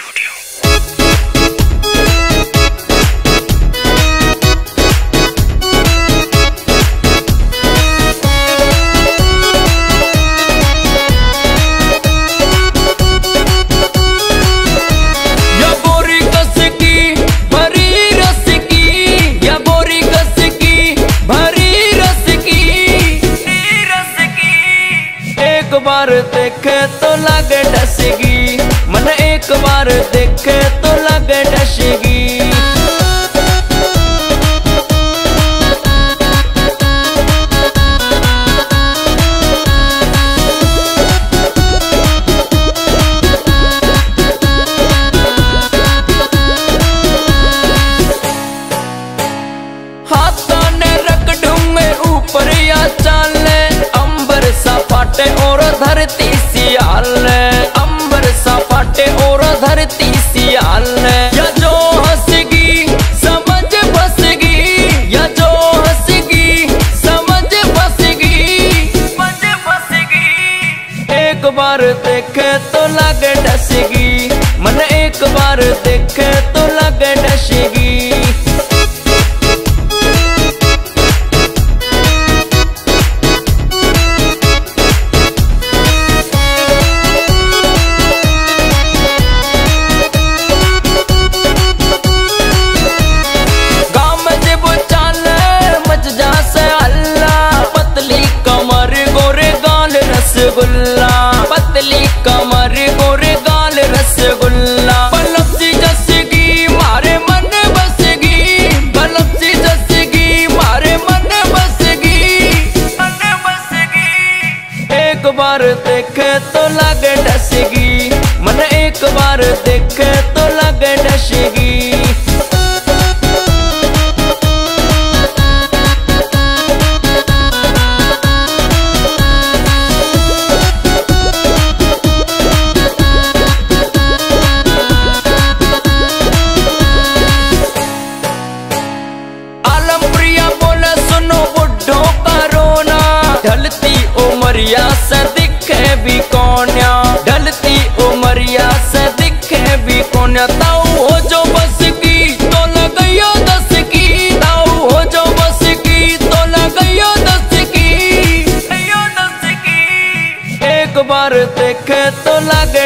Studio. एक बार देखे तो लगे डसेगी, मन एक बार देखे तो लगे डसेगी। हाथों ने रख ढूंगे ऊपर या चाले, अंबर सा फाटे और धरती सियाल, अंबर सा फाटे और धरती सियाल। या जो हंसगी समझ बसगी, या जो हंसगी समझ बसगी, समझ बसगी। एक बार देखे तो लगे डसेगी, मन एक बार देखे तो लगे डसेगी। रसगुल्ला पतली कमर गोरे गाल रसगुल्ला, बल्लभ सी जसगी मारे मन बसगी, बल्लभ सी जसगी मारे मन बसगी, मन बसगी। एक बार देखे तो लगे डसेगी, मन एक बार देखे तो लगे डसेगी। ढलती उमरिया से दिखे भी कौन्या, ढलती उमरिया से दिखे भी कौन्या। ताऊ हो जो बस की तो लगइयो 10 की, ताऊ हो जो बस की तो लगइयो 10 की, 10 की। एक बार देखे तो लगे